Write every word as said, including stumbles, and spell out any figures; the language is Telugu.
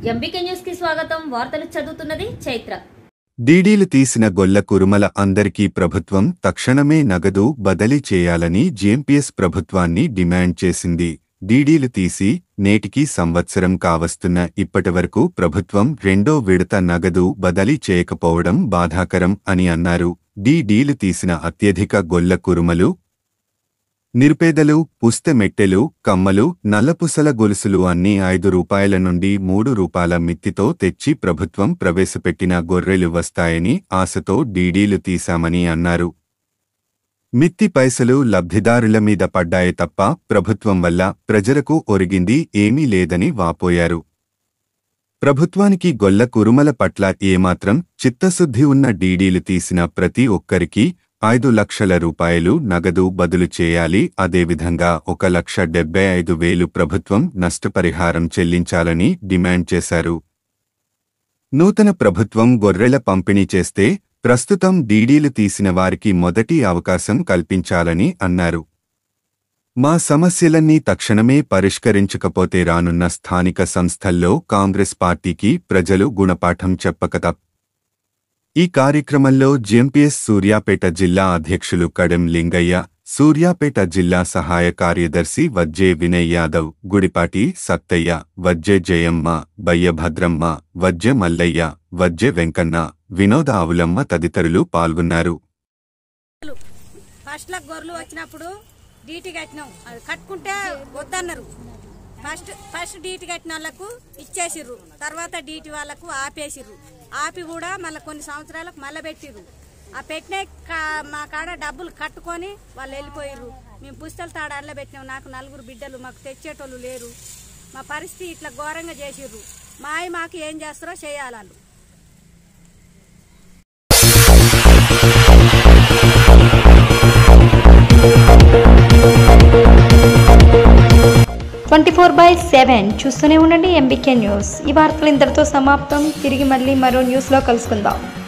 ఎంబీకే న్యూస్ కి స్వాగతం. వార్తలు చదువుతున్నది చైత్ర. డీడీలు తీసిన గొల్ల కురుమల అందరికీ ప్రభుత్వం తక్షణమే నగదు బదిలీ చేయాలని జేఎంపీఎస్ ప్రభుత్వాన్ని డిమాండ్ చేసింది. డీడీలు తీసి నేటికి సంవత్సరం కావస్తున్న ఇప్పటివరకు ప్రభుత్వం రెండో విడత నగదు బదిలీ చేయకపోవడం బాధాకరం అని అన్నారు. డీడీలు తీసిన అత్యధిక గొల్ల కురుమలు, నిరుపేదలు, పుస్తె మెట్టెలు, కమ్మలు, నల్లపుసల గొలుసులు అన్నీ ఐదు రూపాయల నుండి మూడు రూపాయల మిత్తితో తెచ్చి ప్రభుత్వం ప్రవేశపెట్టిన గొర్రెలు వస్తాయని ఆశతో డీడీలు తీశామని అన్నారు. మిత్తి పైసలు లబ్ధిదారుల మీద పడ్డాయే తప్ప ప్రభుత్వం వల్ల ప్రజలకు ఒరిగింది ఏమీ లేదని వాపోయారు. ప్రభుత్వానికి గొల్ల కురుమల పట్ల ఏమాత్రం చిత్తశుద్ధి ఉన్న డీడీలు తీసిన ప్రతి ఒక్కరికి ఐదు లక్షల రూపాయలు నగదు బదులు చేయాలి. అదేవిధంగా ఒక లక్ష డెబ్బై ఐదు వేలు ప్రభుత్వం నష్టపరిహారం చెల్లించాలని డిమాండ్ చేశారు. నూతన ప్రభుత్వం గొర్రెల పంపిణీ చేస్తే ప్రస్తుతం డీడీలు తీసిన వారికి మొదటి అవకాశం కల్పించాలని అన్నారు. మా సమస్యలన్నీ తక్షణమే పరిష్కరించకపోతే రానున్న స్థానిక సంస్థల్లో కాంగ్రెస్ పార్టీకి ప్రజలు గుణపాఠం చెప్పక తప్ప. ఈ కార్యక్రమంలో జేఎంపీఎస్ సూర్యాపేట జిల్లా అధ్యక్షులు కడెం లింగయ్య, సూర్యాపేట జిల్లా సహాయ కార్యదర్శి వజ్జే వినయ్ యాదవ్, గుడిపాటి సత్తయ్య, వజ్జె జయమ్మ, బయ్యభద్రమ్మ, వజ్జె మల్లయ్య, వజ్జె వెంకన్న, వినోద ఆవులమ్మ తదితరులు పాల్గొన్నారు. ఫస్ట్ లకు గొర్రెలు వచ్చినప్పుడు డీటీ కట్టినాం, అది కట్టుకుంటే వద్దన్నారు. ఫస్ట్ ఫస్ట్ డీటీ కట్టిన వాళ్ళకు ఇచ్చేసిర్రు, తర్వాత డీటీ వాళ్ళకు ఆపేసిర్రు. ఆపి కూడా మళ్ళీ కొన్ని సంవత్సరాలకు మళ్ళీ పెట్టిర్రు. ఆ పెట్టిన మా కాడ డబ్బులు కట్టుకొని వాళ్ళు వెళ్ళిపోయిర్రు. మేము పుస్తల తాడాల్లో పెట్టినాం. నాకు నలుగురు బిడ్డలు, మాకు తెచ్చేటోళ్ళు లేరు. మా పరిస్థితి ఇట్లా ఘోరంగా చేసిర్రు. మాయ మాకు ఏం చేస్తారో చేయాలి వాళ్ళు. ట్వంటీ ఫోర్ బై సెవెన్ చూస్తూనే ఉండండి ఎంబీకే న్యూస్. ఈ వార్తలు ఇంతటితో సమాప్తం. తిరిగి మళ్ళీ మరో న్యూస్లో కలుసుకుందాం.